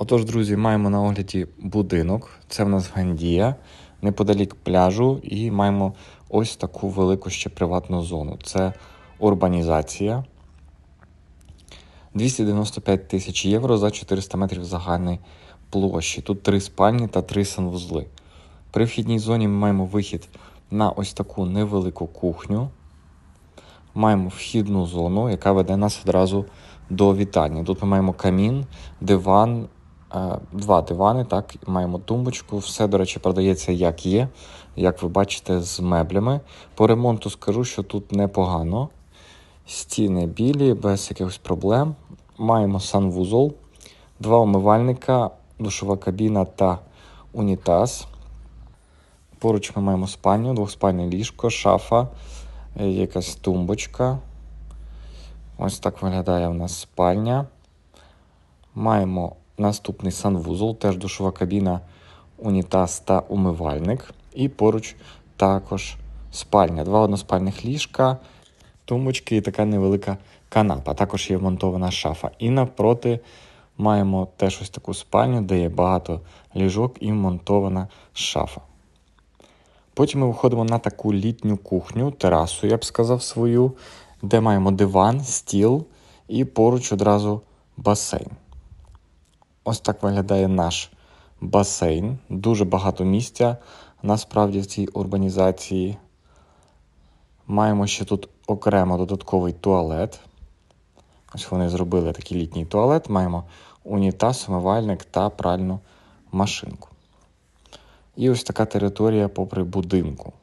Отож, друзі, маємо на огляді будинок. Це в нас Гандія, неподалік пляжу, і маємо ось таку велику ще приватну зону. Це урбанізація. 295 тисяч євро за 400 метрів загальної площі. Тут 3 спальні та 3 санвузли. При вхідній зоні ми маємо вихід на ось таку невелику кухню. Маємо вхідну зону, яка веде нас одразу до вітальні. Тут ми маємо камін, диван, 2 дивани, так, маємо тумбочку. Все, до речі, продається як є, як ви бачите, з меблями. По ремонту скажу, що тут непогано. Стіни білі, без якихось проблем. Маємо санвузол, 2 умивальника, душова кабіна та унітаз. Поруч ми маємо спальню, 2-спальне ліжко, шафа, якась тумбочка. Ось так виглядає у нас спальня. Маємо наступний санвузол, теж душова кабіна, унітаз та умивальник. І поруч також спальня. 2 односпальних ліжка, тумбочки і така невелика канапа. Також є вмонтована шафа. І навпроти маємо теж ось таку спальню, де є багато ліжок і вмонтована шафа. Потім ми виходимо на таку літню кухню, терасу, я б сказав, свою, де маємо диван, стіл і поруч одразу басейн. Ось так виглядає наш басейн. Дуже багато місця, насправді, в цій урбанізації. Маємо ще тут окремо додатковий туалет. Ось вони зробили такий літній туалет. Маємо унітаз, умивальник та пральну машинку. І ось така територія попри будинку.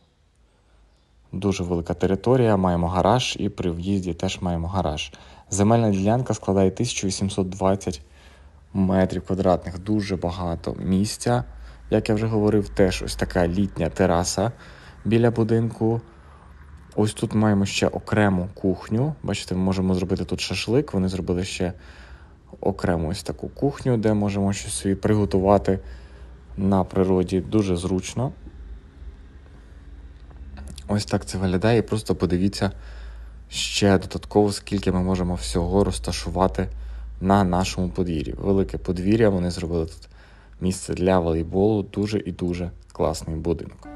Дуже велика територія, маємо гараж і при в'їзді теж маємо гараж. Земельна ділянка складає 1820 метрів квадратних. Дуже багато місця. Як я вже говорив, теж ось така літня тераса біля будинку. Ось тут маємо ще окрему кухню. Бачите, ми можемо зробити тут шашлик. Вони зробили ще окрему ось таку кухню, де можемо щось собі приготувати на природі. Дуже зручно. Ось так це виглядає. І просто подивіться ще додатково, скільки ми можемо всього розташувати на нашому подвір'ї. Велике подвір'я, вони зробили тут місце для волейболу. Дуже і дуже класний будинок.